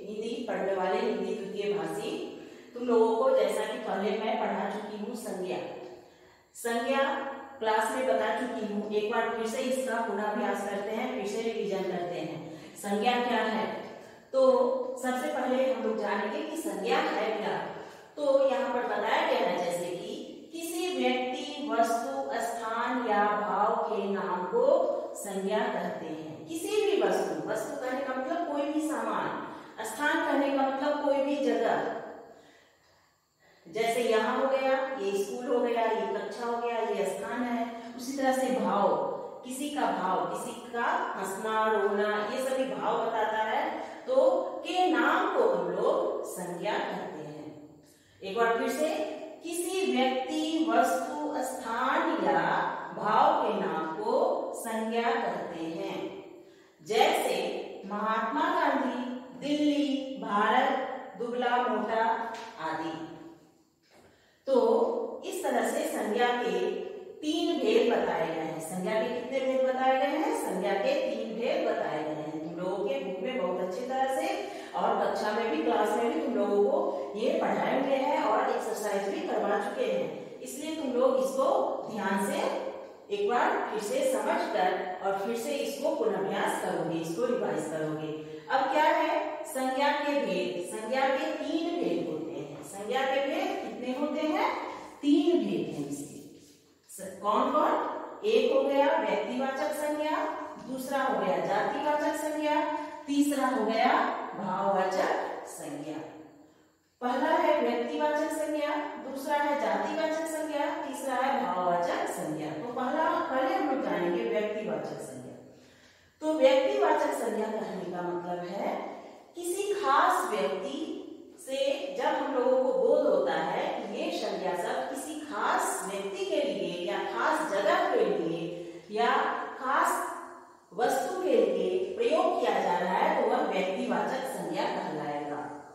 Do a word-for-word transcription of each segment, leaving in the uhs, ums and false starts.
हिंदी पढ़ने वाले हिंदी द्वितीय भाषी तुम लोगों को जैसा कि पहले मैं पढ़ा चुकी हूँ संज्ञा संज्ञा क्लास में बता चुकी हूँ। एक बार फिर से इसका पुनर्अभ्यास करते हैं, फिर से रिवीजन करते हैं। संज्ञा क्या है? तो सबसे पहले हम लोग जानेंगे कि संज्ञा है क्या। तो यहाँ पर बताया गया है जैसे कि किसी व्यक्ति, वस्तु, स्थान या भाव के नाम को संज्ञा कहते हैं। किसी भी वस्तु, वस्तु कहने का मतलब कोई भी सामान, स्थान कहने का मतलब कोई भी जगह, जैसे यहाँ हो गया ये स्कूल हो गया, ये कक्षा हो गया, ये स्थान है। उसी तरह से भाव, किसी का भाव, किसी का हंसना रोना, ये सभी भाव बताता है, तो के नाम को हम लोग संज्ञा कहते हैं। एक बार फिर से, किसी व्यक्ति, वस्तु, स्थान या भाव के नाम को संज्ञा कहते हैं। जैसे महात्मा गांधी, दिल्ली, भारत, दुबला मोटा आदि। तो इस तरह से संज्ञा के तीन भेद बताए गए हैं। संज्ञा के कितने भेद बताए गए हैं? संज्ञा के तीन भेद बताए गए हैं तुम लोगों के बुक में बहुत अच्छी तरह से, और कक्षा में भी, क्लास में भी तुम लोगों को ये पढ़ाए हुए हैं और एक्सरसाइज भी करवा चुके हैं। इसलिए तुम लोग इसको ध्यान से एक बार फिर से समझ कर और फिर से इसको पुनर्अभ्यास करोगे, इसको रिवाइज करोगे। अब क्या है? संज्ञा के भेद। संज्ञा के तीन भेद होते हैं। संज्ञा के भेद कितने होते हैं? तीन भेद हैं इसके। कौन कौन? एक हो गया व्यक्तिवाचक संज्ञा, दूसरा हो गया जातिवाचक संज्ञा, तीसरा हो गया भाववाचक संज्ञा। पहला है व्यक्तिवाचक संज्ञा, दूसरा है जातिवाचक संज्ञा, तीसरा है भाववाचक संज्ञा। तो पहला पहले हम लोग जानेंगे व्यक्तिवाचक संज्ञा। तो व्यक्तिवाचक संज्ञा कहने का मतलब है किसी खास व्यक्ति से जब हम लोगों को बोध होता है कि ये संज्ञा शब्द किसी खास व्यक्ति के लिए या खास जगह के लिए या खास वस्तु के लिए प्रयोग किया जा रहा है, तो वह व्यक्तिवाचक संज्ञा कहलाएगा।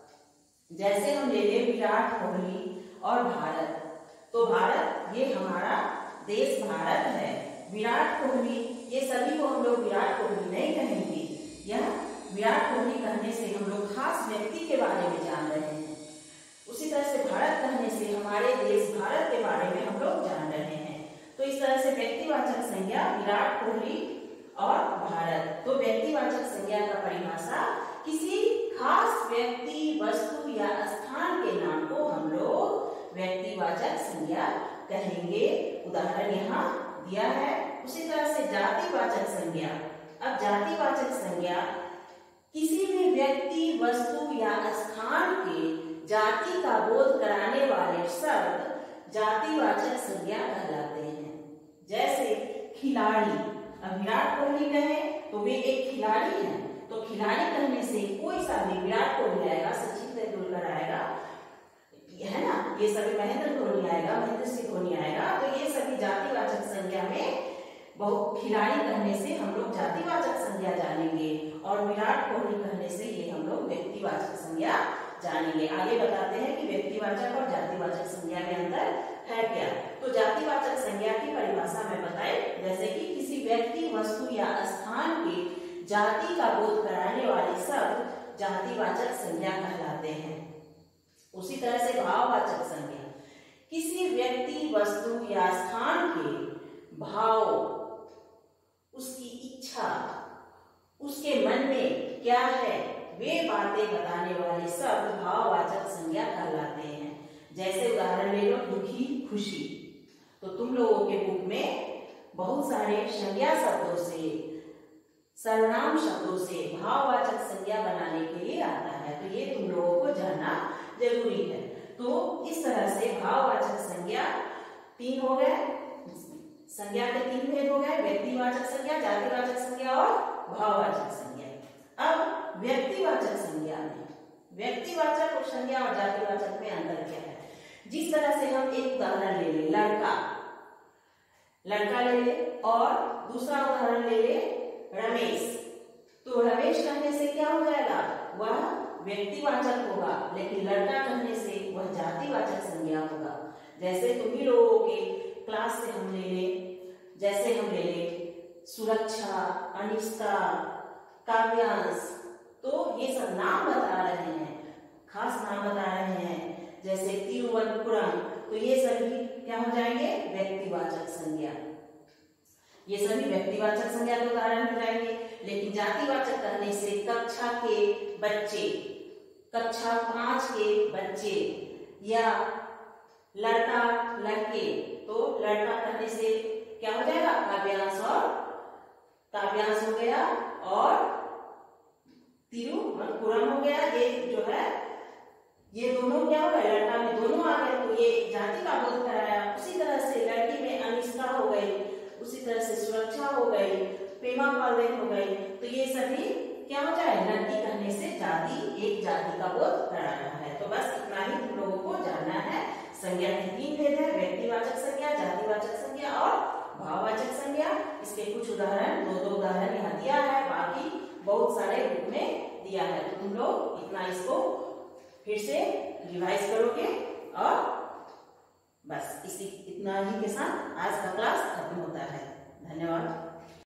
जैसे हम ले लें विराट कोहली और भारत। तो भारत ये हमारा देश भारत है, विराट कोहली, ये सभी को हम लोग विराट कोहली नहीं कहेंगे। यह विराट कोहली कहने से हम लोग खास व्यक्ति के बारे में जान रहे हैं। उसी तरह से भारत कहने से हमारे देश भारत के बारे में हम लोग जान रहे हैं। तो इस तरह से व्यक्तिवाचक संज्ञा विराट कोहली और भारत। तो व्यक्तिवाचक संज्ञा का परिभाषा किसी खास व्यक्ति, वस्तु या स्थान के नाम को हम लोग व्यक्तिवाचक संज्ञा कहेंगे। उदाहरण यहाँ दिया है। उसी तरह से जातिवाचक संज्ञा। अब जातिवाचक संज्ञा किसी भी व्यक्ति, वस्तु या स्थान के जाति का बोध कराने वाले शब्द जातिवाचक संज्ञा कहलाते हैं। जैसे खिलाड़ी। अब विराट कोहली कहे तो वे एक खिलाड़ी हैं, तो खिलाड़ी कहने से कोई सा भी विराट कोहली आएगा, सचिन तेंदुलकर आएगा, है ना, ये सभी महेंद्र धोनी आएगा, महेंद्र सिंह धोनी आएगा। तो ये सभी जातिवाचक संज्ञा में बहुत खिलाड़ी कहने से हम लोग जातिवाचक संज्ञा जानेंगे, और विराट कोहली कहने से ये हम लोग व्यक्तिवाचक संज्ञा जानेंगे। आगे बताते हैं कि व्यक्तिवाचक और जातिवाचक संज्ञा में अंतर है क्या। तो जातिवाचक संज्ञा की परिभाषा में बताए, जैसे कि किसी व्यक्ति, वस्तु या स्थान के जाति का बोध कराने वाले शब्द जातिवाचक संज्ञा कहलाते हैं। उसी तरह से भाववाचक संज्ञा किसी व्यक्ति, वस्तु या स्थान के भाव, उसकी इच्छा, उसके मन में क्या है, वे बातें बताने वाले शब्द भाववाचक संज्ञा कहलाते हैं। जैसे उदाहरण ले लो दुखी, खुशी। तो तुम लोगों के बुक में बहुत सारे संज्ञा शब्दों से, सर्वनाम शब्दों से भाववाचक संज्ञा बनाने के लिए आता है। तो ये तुम लोगों को जानना जरूरी है। तो इस तरह से भाववाचक संज्ञा तीन हो गए, संज्ञा के तीन भेद हो गए, व्यक्तिवाचक संज्ञा, जातिवाचक संज्ञा और भाववाचक संज्ञा। अब व्यक्तिवाचक संज्ञा में व्यक्तिवाचक और संज्ञा और जातिवाचक में अंतर क्या है? जिस तरह से हम एक उदाहरण ले ले, लड़का लड़का ले ले, और दूसरा उदाहरण ले ले रमेश। तो रमेश कहने से क्या हो जाएगा? वह व्यक्तिवाचक होगा, लेकिन लड़का कहने से वह जातिवाचक संज्ञा होगा। जैसे तुम ही लोगों के क्लास से हम ले ले, जैसे हम ले ले सुरक्षा, अनिष्टा, काव्यांश। तो ये सब नाम बता रहे हैं, खास नाम बता रहे हैं, जैसे तिरुवनंतपुरम, तो ये सभी क्या हो जाएंगे, व्यक्तिवाचक संज्ञा। ये सभी व्यक्तिवाचक संज्ञा के उदाहरण हो जाएंगे। लेकिन जातिवाचक कहने से कक्षा के बच्चे, कक्षा पांच के बच्चे, या लड़का लड़के, तो लड़का कहने से क्या हो जाएगा, काव्यांश और काव्यांश हो गया, और तिरुवनंतपुरम हो गया। ये जो है ये दोनों क्या हो गए, लड़का में दोनों आ गए, तो ये जाति का बोध कराया। उसी तरह से लड़की में अनिष्ठा हो गई, उसी तरह से सुरक्षा हो गई, प्रेमा पालवेन हो गई, तो ये सभी क्या हो जाए, लड़की कहने से जाति, एक जाति का बोध कराना है। तो बस इतना ही तुम लोगों को जानना है। संज्ञा के तीन भेद है, व्यक्तिवाचक संज्ञा, जातिवाचक संज्ञा और भाववाचक संज्ञा। इसके कुछ उदाहरण, दो दो उदाहरण यहाँ दिया है, बाकी बहुत सारे बुक में दिया है। तो तुम लोग इतना इसको फिर से रिवाइज करोगे, और बस इसी इतना ही के साथ आज का क्लास खत्म होता है। धन्यवाद।